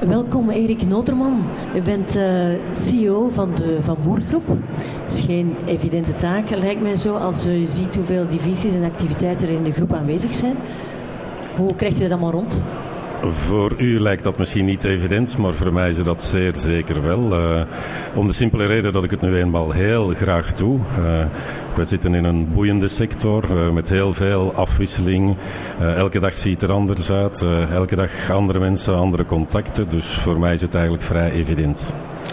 Welkom Erik Noterman. U bent CEO van de Van Moer Groep. Het is geen evidente taak, lijkt mij zo, als u ziet hoeveel divisies en activiteiten er in de groep aanwezig zijn. Hoe krijgt u dat allemaal rond? Voor u lijkt dat misschien niet evident, maar voor mij is dat zeer zeker wel. Om de simpele reden dat ik het nu eenmaal heel graag doe. We zitten in een boeiende sector met heel veel afwisseling. Elke dag ziet er anders uit. Elke dag andere mensen, andere contacten. Dus voor mij is het eigenlijk vrij evident.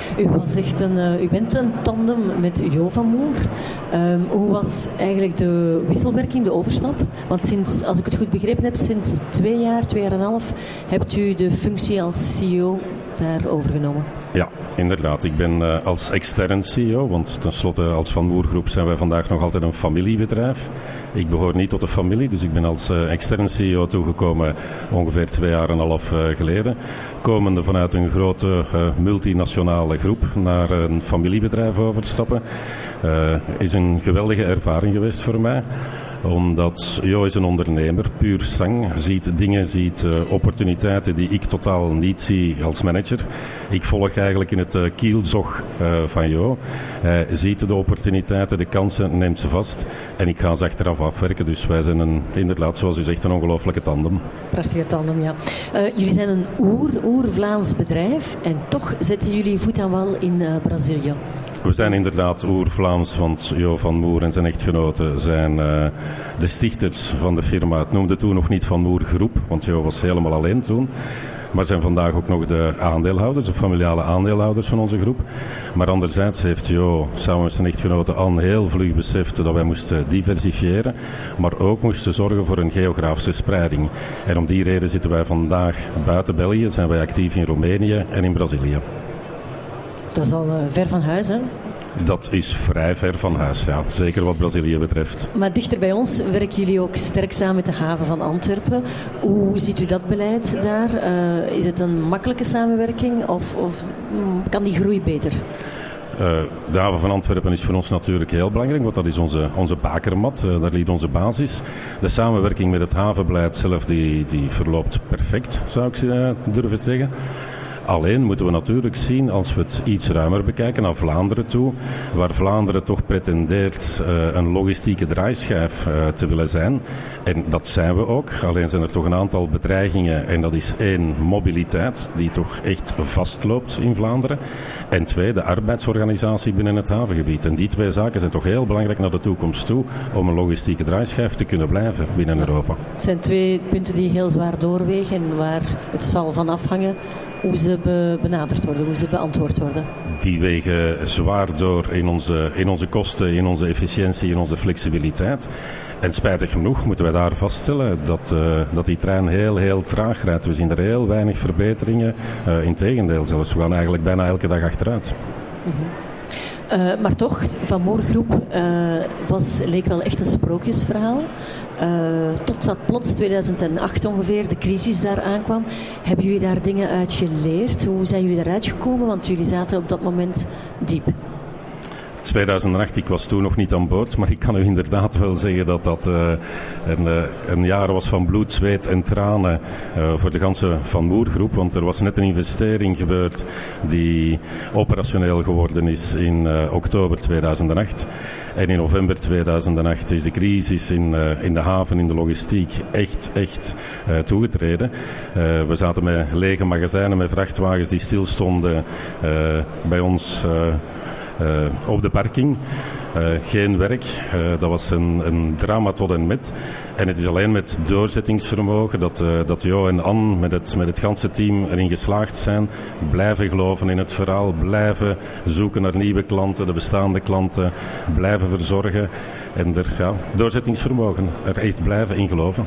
U bent een tandem met Jo van Moer. Hoe was eigenlijk de wisselwerking, de overstap? Want sinds, als ik het goed begrepen heb, sinds 2 jaar, 2 jaar en een half, hebt u de functie als CEO daar overgenomen. Ja, inderdaad. Ik ben als extern CEO, want tenslotte als Van Moer Groep zijn wij vandaag nog altijd een familiebedrijf. Ik behoor niet tot de familie, dus ik ben als extern CEO toegekomen ongeveer 2 jaar en een half geleden. Komende vanuit een grote multinationale groep naar een familiebedrijf overstappen. Is een geweldige ervaring geweest voor mij. Omdat Jo is een ondernemer, puur sang, ziet dingen, ziet opportuniteiten die ik totaal niet zie als manager. Ik volg eigenlijk in het kielzog van Jo. Hij ziet de opportuniteiten, de kansen, neemt ze vast en ik ga ze achteraf afwerken. Dus wij zijn inderdaad, zoals u zegt, een ongelooflijke tandem. Prachtige tandem, ja. Jullie zijn een oer-Vlaams bedrijf en toch zetten jullie voet aan wal in Brazilië. We zijn inderdaad oer-Vlaams, want Jo van Moer en zijn echtgenoten zijn de stichters van de firma. Het noemde toen nog niet Van Moer Groep, want Jo was helemaal alleen toen. Maar zijn vandaag ook nog de aandeelhouders, de familiale aandeelhouders van onze groep. Maar anderzijds heeft Jo samen met zijn echtgenoten Anne heel vlug beseft dat wij moesten diversifiëren, maar ook moesten zorgen voor een geografische spreiding. En om die reden zitten wij vandaag buiten België, zijn wij actief in Roemenië en in Brazilië. Dat is al ver van huis, hè? Dat is vrij ver van huis, ja. Zeker wat Brazilië betreft. Maar dichter bij ons werken jullie ook sterk samen met de haven van Antwerpen. Hoe ziet u dat beleid daar? Is het een makkelijke samenwerking of kan die groei beter? De haven van Antwerpen is voor ons natuurlijk heel belangrijk, want dat is onze bakermat, daar ligt onze basis. De samenwerking met het havenbeleid zelf die verloopt perfect, zou ik durven zeggen. Alleen moeten we natuurlijk zien, als we het iets ruimer bekijken, naar Vlaanderen toe, waar Vlaanderen toch pretendeert een logistieke draaischijf te willen zijn. En dat zijn we ook. Alleen zijn er toch een aantal bedreigingen. En dat is 1, mobiliteit, die toch echt vastloopt in Vlaanderen. En 2, de arbeidsorganisatie binnen het havengebied. En die 2 zaken zijn toch heel belangrijk naar de toekomst toe, om een logistieke draaischijf te kunnen blijven binnen Europa. Het zijn 2 punten die heel zwaar doorwegen en waar het zal van afhangen hoe ze benaderd worden, hoe ze beantwoord worden. Die wegen zwaar door in onze kosten, in onze efficiëntie, in onze flexibiliteit. En spijtig genoeg moeten wij daar vaststellen dat die trein heel, heel traag rijdt. We zien er heel weinig verbeteringen. Integendeel zelfs, we gaan eigenlijk bijna elke dag achteruit. Mm-hmm. Maar toch, Van Moer Groep leek wel echt een sprookjesverhaal. Totdat plots 2008 ongeveer de crisis daar aankwam. Hebben jullie daar dingen uit geleerd? Hoe zijn jullie daaruit gekomen? Want jullie zaten op dat moment diep. 2008, ik was toen nog niet aan boord, maar ik kan u inderdaad wel zeggen dat dat een jaar was van bloed, zweet en tranen voor de ganse Van Moer Groep. Want er was net een investering gebeurd die operationeel geworden is in oktober 2008. En in november 2008 is de crisis in de haven, in de logistiek, echt toegetreden. We zaten met lege magazijnen, met vrachtwagens die stilstonden bij ons op de parking. Geen werk. Dat was een drama tot en met. En het is alleen met doorzettingsvermogen dat Jo en Anne met het ganse team erin geslaagd zijn. Blijven geloven in het verhaal. Blijven zoeken naar nieuwe klanten. De bestaande klanten blijven verzorgen. En doorzettingsvermogen. Er echt blijven in geloven.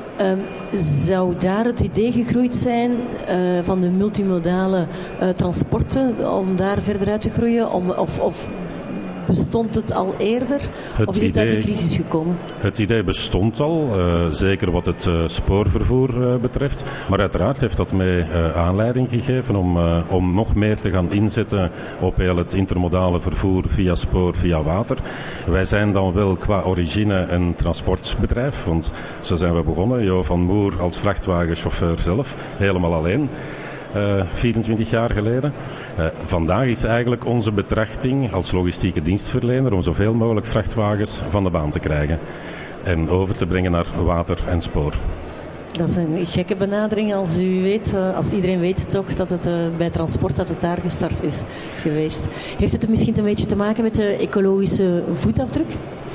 Zou daar het idee gegroeid zijn van de multimodale transporten om daar verder uit te groeien? Of bestond het al eerder? Of is het uit de crisis gekomen? Het idee bestond al, zeker wat het spoorvervoer betreft. Maar uiteraard heeft dat mij aanleiding gegeven om nog meer te gaan inzetten op heel het intermodale vervoer via spoor, via water. Wij zijn dan wel qua origine een transportbedrijf, want zo zijn we begonnen. Jo van Moer als vrachtwagenchauffeur zelf, helemaal alleen. 24 jaar geleden. Vandaag is eigenlijk onze betrachting als logistieke dienstverlener om zoveel mogelijk vrachtwagens van de baan te krijgen en over te brengen naar water en spoor. Dat is een gekke benadering als u weet, als iedereen weet toch dat het bij transport dat het daar gestart is geweest. Heeft het misschien een beetje te maken met de ecologische voetafdruk?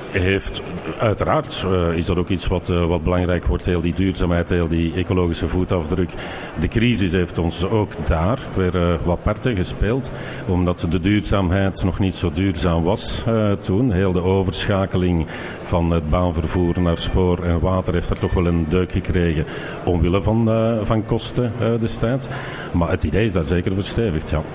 Uiteraard is dat ook iets wat belangrijk wordt, heel die duurzaamheid, heel die ecologische voetafdruk. De crisis heeft ons ook daar weer wat parten gespeeld, omdat de duurzaamheid nog niet zo duurzaam was toen. Heel de overschakeling van het baanvervoer naar spoor en water heeft er toch wel een deuk gekregen, omwille van kosten destijds. Maar het idee is daar zeker verstevigd, ja.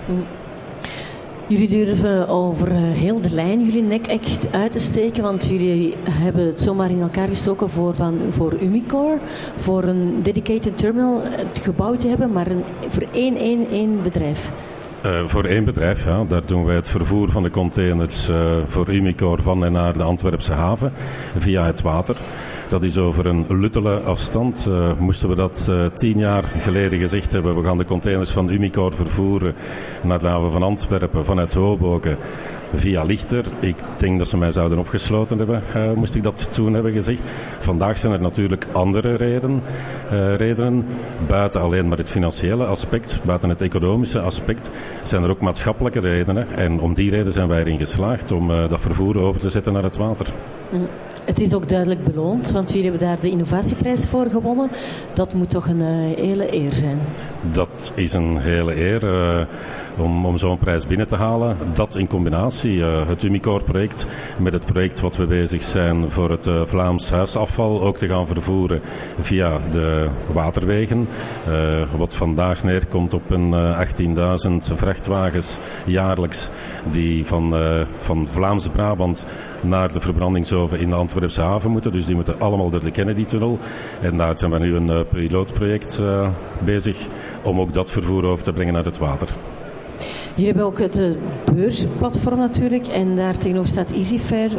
Jullie durven over heel de lijn jullie nek echt uit te steken, want jullie hebben het zomaar in elkaar gestoken voor Umicore, voor een dedicated terminal het gebouw te hebben, maar voor één bedrijf. Voor één bedrijf, ja. Daar doen wij het vervoer van de containers voor Umicore van en naar de Antwerpse haven via het water. Dat is over een luttele afstand. Moesten we dat 10 jaar geleden gezegd hebben, we gaan de containers van Umicore vervoeren naar de haven van Antwerpen vanuit Hoboken via Lichter. Ik denk dat ze mij zouden opgesloten hebben, moest ik dat toen hebben gezegd. Vandaag zijn er natuurlijk andere redenen. Buiten alleen maar het financiële aspect, buiten het economische aspect, zijn er ook maatschappelijke redenen. En om die reden zijn wij erin geslaagd om dat vervoer over te zetten naar het water. Het is ook duidelijk beloond, want jullie hebben daar de innovatieprijs voor gewonnen. Dat moet toch een hele eer zijn? Dat is een hele eer om zo'n prijs binnen te halen. Dat in combinatie, het Umicore-project met het project wat we bezig zijn voor het Vlaams huisafval ook te gaan vervoeren via de waterwegen. Wat vandaag neerkomt op een 18.000 vrachtwagens jaarlijks die van Vlaams-Brabant naar de verbrandingsoven in de Antwerpse haven moeten. Dus die moeten allemaal door de Kennedy-tunnel. En daar zijn we nu een pilootproject bezig om ook dat vervoer over te brengen naar het water. Jullie hebben ook het beursplatform natuurlijk en daar tegenover staat EasyFair.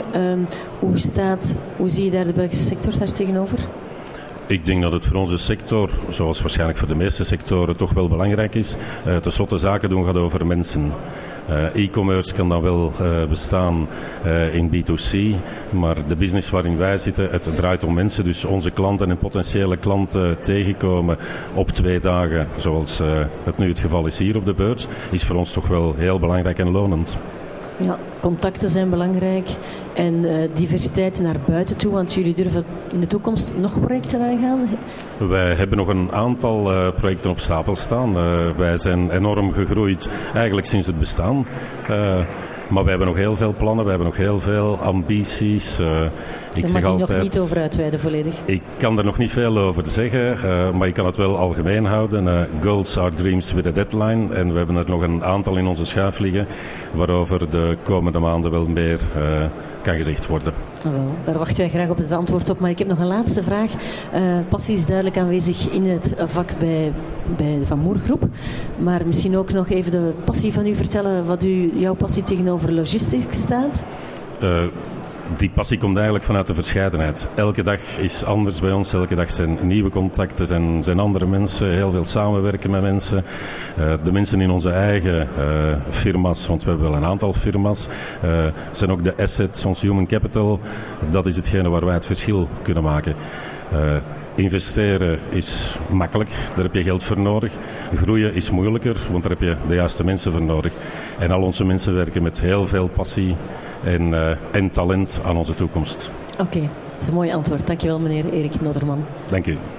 Hoe zie je daar de Belgische sector daar tegenover? Ik denk dat het voor onze sector, zoals waarschijnlijk voor de meeste sectoren, toch wel belangrijk is. Ten slotte zaken doen gaat over mensen. E-commerce kan dan wel bestaan in B2C, maar de business waarin wij zitten, het draait om mensen. Dus onze klanten en potentiële klanten tegenkomen op 2 dagen, zoals het nu het geval is hier op de beurs, is voor ons toch wel heel belangrijk en lonend. Ja, contacten zijn belangrijk en diversiteit naar buiten toe, want jullie durven in de toekomst nog projecten aangaan? Wij hebben nog een aantal projecten op stapel staan. Wij zijn enorm gegroeid eigenlijk sinds het bestaan. Maar we hebben nog heel veel plannen, we hebben nog heel veel ambities. Daar mag je nog niet over uitweiden volledig. Ik kan er nog niet veel over zeggen, maar ik kan het wel algemeen houden. Goals are dreams with a deadline. En we hebben er nog een aantal in onze schuif liggen, waarover de komende maanden wel meer kan gezegd worden. Daar wachten wij graag op het antwoord op. Maar ik heb nog een laatste vraag. Passie is duidelijk aanwezig in het vak bij de Van Moer Groep. Maar misschien ook nog even de passie van u vertellen, wat jouw passie tegenover logistiek staat? Die passie komt eigenlijk vanuit de verscheidenheid. Elke dag is anders bij ons. Elke dag zijn nieuwe contacten, zijn andere mensen. Heel veel samenwerken met mensen. De mensen in onze eigen firma's, want we hebben wel een aantal firma's, zijn ook de assets, ons human capital. Dat is hetgene waar wij het verschil kunnen maken. Investeren is makkelijk, daar heb je geld voor nodig. Groeien is moeilijker, want daar heb je de juiste mensen voor nodig. En al onze mensen werken met heel veel passie en talent aan onze toekomst. Oké, dat is een mooi antwoord. Dankjewel meneer Erik Nodderman. Dank u.